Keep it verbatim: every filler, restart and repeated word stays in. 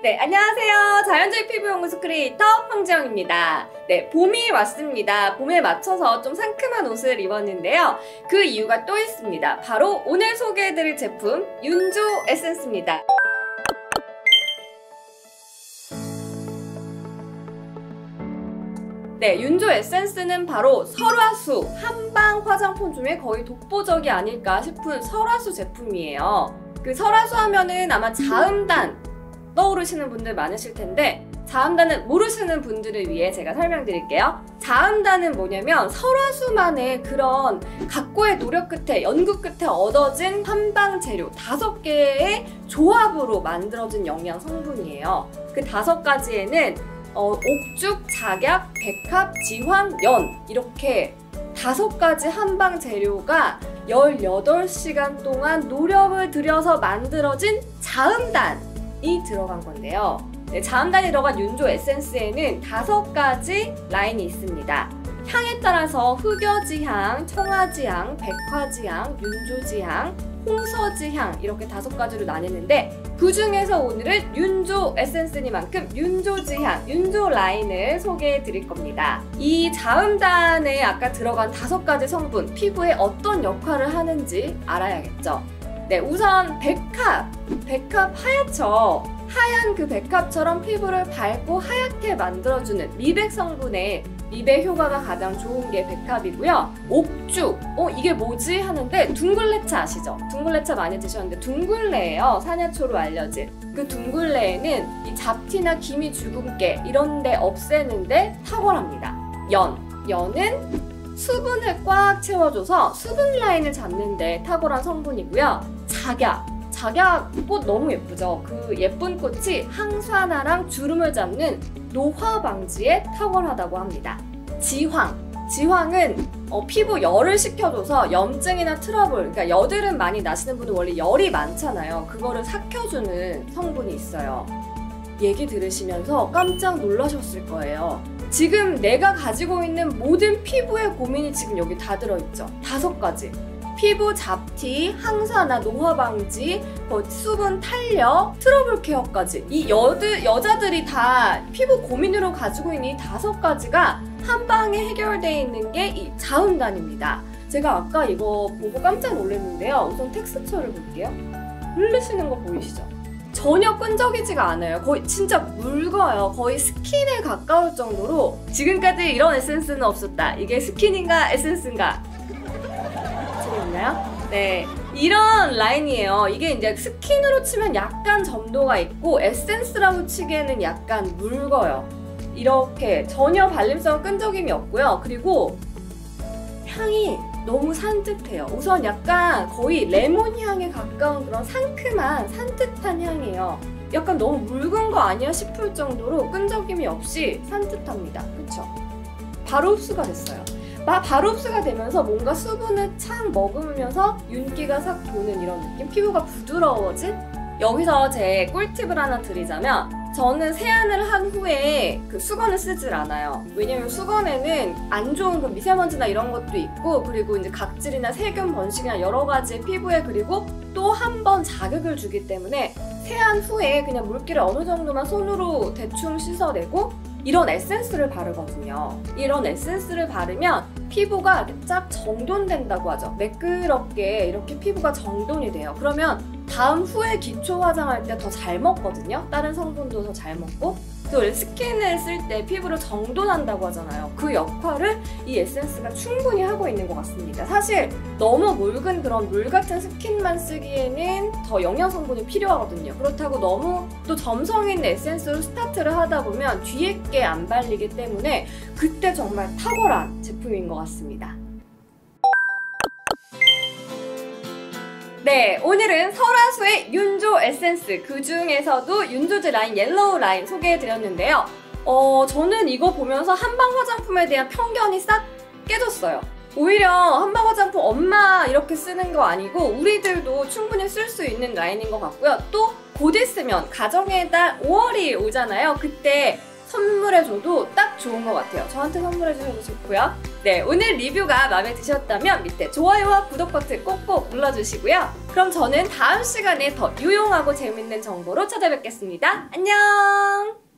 네, 안녕하세요. 자연주의 피부연구소 크리에이터 황지영입니다. 네, 봄이 왔습니다. 봄에 맞춰서 좀 상큼한 옷을 입었는데요. 그 이유가 또 있습니다. 바로 오늘 소개해드릴 제품 윤조 에센스입니다. 네, 윤조 에센스는 바로 설화수, 한방 화장품 중에 거의 독보적이 아닐까 싶은 설화수 제품이에요. 그 설화수 하면은 아마 자음단 떠오르시는 분들 많으실 텐데, 자음단은 모르시는 분들을 위해 제가 설명드릴게요. 자음단은 뭐냐면 설화수만의 그런 각고의 노력 끝에, 연구 끝에 얻어진 한방 재료 다섯 개의 조합으로 만들어진 영양 성분이에요. 그 다섯 가지에는 어, 옥죽, 작약, 백합, 지황, 연 이렇게 다섯 가지 한방 재료가 열여덟 시간 동안 노력을 들여서 만들어진 자음단 이 들어간 건데요. 네, 자음단이 들어간 윤조 에센스에는 다섯 가지 라인이 있습니다. 향에 따라서 흑여지향, 청아지향, 백화지향, 윤조지향, 홍서지향 이렇게 다섯 가지로 나뉘는데, 그 중에서 오늘은 윤조 에센스니만큼 윤조지향, 윤조 라인을 소개해 드릴 겁니다. 이 자음단에 아까 들어간 다섯 가지 성분, 피부에 어떤 역할을 하는지 알아야겠죠. 네, 우선 백합, 백합 하얗죠. 하얀 그 백합처럼 피부를 밝고 하얗게 만들어주는 미백 성분의 미백 효과가 가장 좋은 게 백합이고요. 옥죽, 어 이게 뭐지 하는데 둥글레차 아시죠? 둥글레차 많이 드셨는데 둥글레예요. 산야초로 알려진. 그 둥글레에는 이 잡티나 기미, 주근깨 이런 데 없애는데 탁월합니다. 연, 연은 수분을 꽉 채워줘서 수분 라인을 잡는데 탁월한 성분이고요. 작약, 작약 꽃 너무 예쁘죠? 그 예쁜 꽃이 항산화랑 주름을 잡는 노화 방지에 탁월하다고 합니다. 지황, 지황은 어, 피부 열을 식혀줘서 염증이나 트러블, 그러니까 여드름 많이 나시는 분은 원래 열이 많잖아요. 그거를 삭혀주는 성분이 있어요. 얘기 들으시면서 깜짝 놀라셨을 거예요. 지금 내가 가지고 있는 모든 피부의 고민이 지금 여기 다 들어있죠. 다섯 가지. 피부 잡티, 항산화, 노화 방지, 뭐 수분 탄력, 트러블 케어까지. 이 여드, 여자들이 다 피부 고민으로 가지고 있는 이 다섯 가지가 한 방에 해결되어 있는 게 이 자음단입니다. 제가 아까 이거 보고 깜짝 놀랐는데요. 우선 텍스처를 볼게요. 흐르시는 거 보이시죠? 전혀 끈적이지가 않아요. 거의 진짜 묽어요. 거의 스킨에 가까울 정도로. 지금까지 이런 에센스는 없었다. 이게 스킨인가 에센스인가? 재미있나요? 네, 이런 라인이에요. 이게 이제 스킨으로 치면 약간 점도가 있고 에센스라고 치기에는 약간 묽어요. 이렇게 전혀 발림성 끈적임이 없고요. 그리고 향이 너무 산뜻해요. 우선 약간 거의 레몬 향에 가까운 그런 상큼한 산뜻한 향이에요. 약간 너무 묽은 거 아니야 싶을 정도로 끈적임이 없이 산뜻합니다. 그쵸? 바로 흡수가 됐어요. 바로 흡수가 되면서 뭔가 수분을 착 머금으면서 윤기가 싹 도는 이런 느낌? 피부가 부드러워진? 여기서 제 꿀팁을 하나 드리자면, 저는 세안을 한 후에 그 수건을 쓰질 않아요. 왜냐면 수건에는 안 좋은 그 미세먼지나 이런 것도 있고, 그리고 이제 각질이나 세균 번식이나 여러 가지 피부에, 그리고 또 한 번 자극을 주기 때문에 세안 후에 그냥 물기를 어느 정도만 손으로 대충 씻어내고 이런 에센스를 바르거든요. 이런 에센스를 바르면 피부가 이렇게 쫙 정돈된다고 하죠. 매끄럽게 이렇게 피부가 정돈이 돼요. 그러면 다음 후에 기초 화장할 때 더 잘 먹거든요. 다른 성분도 더 잘 먹고. 또 스킨을 쓸 때 피부를 정돈한다고 하잖아요. 그 역할을 이 에센스가 충분히 하고 있는 것 같습니다. 사실 너무 묽은 그런 물 같은 스킨만 쓰기에는 더 영양 성분이 필요하거든요. 그렇다고 너무 또 점성 있는 에센스로 스타트를 하다 보면 뒤에 게 안 발리기 때문에 그때 정말 탁월한 제품인 것 같습니다. 네, 오늘은 설화수의 윤조 에센스, 그 중에서도 윤조즈 라인, 옐로우 라인 소개해드렸는데요. 어, 저는 이거 보면서 한방 화장품에 대한 편견이 싹 깨졌어요. 오히려 한방 화장품 엄마 이렇게 쓰는 거 아니고 우리들도 충분히 쓸 수 있는 라인인 것 같고요. 또 곧 있으면 가정의 달 오월이 오잖아요. 그때 선물해줘도 딱 좋은 것 같아요. 저한테 선물해주셔도 좋고요. 네, 오늘 리뷰가 마음에 드셨다면 밑에 좋아요와 구독 버튼 꼭꼭 눌러주시고요. 그럼 저는 다음 시간에 더 유용하고 재밌는 정보로 찾아뵙겠습니다. 안녕!